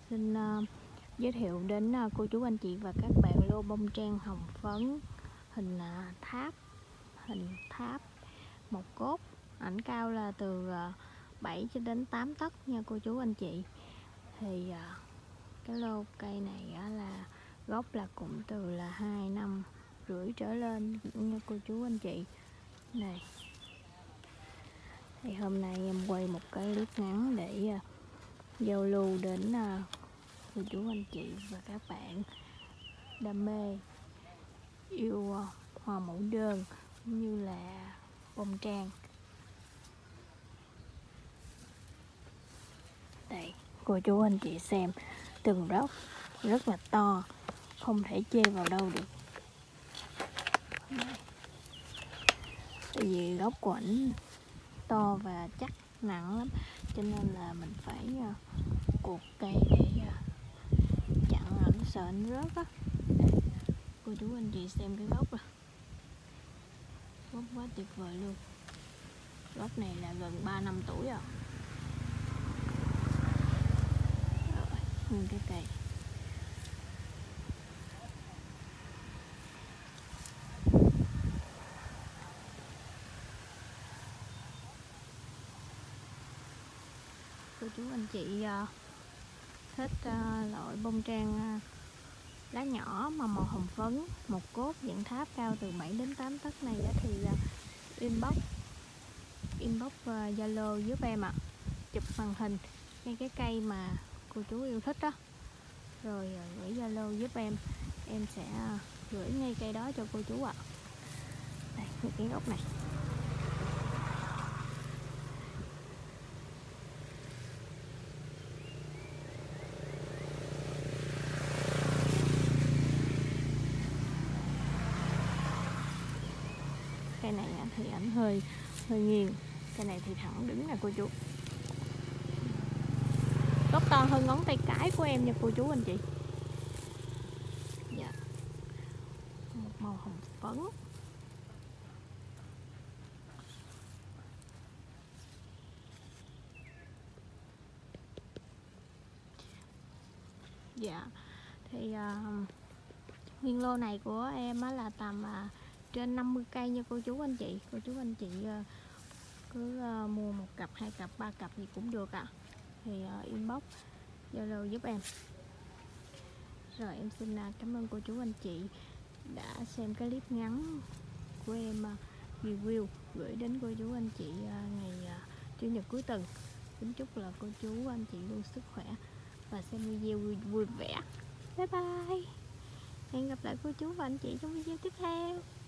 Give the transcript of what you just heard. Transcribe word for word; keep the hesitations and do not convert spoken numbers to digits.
xin uh, giới thiệu đến uh, cô chú anh chị và các bạn lô bông trang hồng phấn hình uh, tháp hình tháp một cốt. Ảnh cao là từ uh, bảy cho đến tám tấc nha cô chú anh chị. Thì uh, cái lô cây này uh, là gốc là cũng từ là hai năm rưỡi trở lên nha cô chú anh chị. Này, thì hôm nay em quay một cái clip ngắn để uh, giao lưu đến uh, cô chú anh chị và các bạn đam mê yêu uh, hoa mẫu đơn cũng như là bông trang. Đây cô chú anh chị xem, từng gốc rất là to, không thể chê vào đâu được. Đây. Tại vì gốc của ảnh to và chắc, nặng lắm, cho nên là mình phải uh, cột cây để uh, chặn ảnh, sợ ảnh rớt á. Cô chú anh chị xem cái gốc à, gốc quá tuyệt vời luôn. Gốc này là gần ba năm tuổi rồi. Rồi, nguyên cái cây. Cô chú anh chị uh, thích uh, loại bông trang uh, lá nhỏ mà màu hồng phấn, một cốt dạng tháp cao từ bảy đến tám tấc này đó, thì uh, inbox inbox Zalo uh, giúp em ạ. À. Chụp màn hình ngay cái cây mà cô chú yêu thích đó, rồi uh, gửi Zalo giúp em, em sẽ uh, gửi ngay cây đó cho cô chú ạ. À. Đây, cái gốc này. Cây này thì ảnh hơi hơi nghiêng, cây này thì thẳng đứng nè cô chú. Gốc to hơn ngón tay cái của em nha cô chú anh chị. Dạ. Một màu hồng phấn. Dạ. Thì uh, nguyên lô này của em á là tầm uh, trên năm mươi cây nha cô chú anh chị. Cô chú anh chị uh, cứ uh, mua một cặp, hai cặp, ba cặp gì cũng được ạ. À. Thì uh, inbox Zalo giúp em. Rồi em xin uh, cảm ơn cô chú anh chị đã xem cái clip ngắn của em uh, review gửi đến cô chú anh chị uh, ngày uh, chủ nhật cuối tuần. Kính chúc là cô chú anh chị luôn sức khỏe và xem video vui, vui vẻ. Bye bye. Hẹn gặp lại cô chú và anh chị trong video tiếp theo.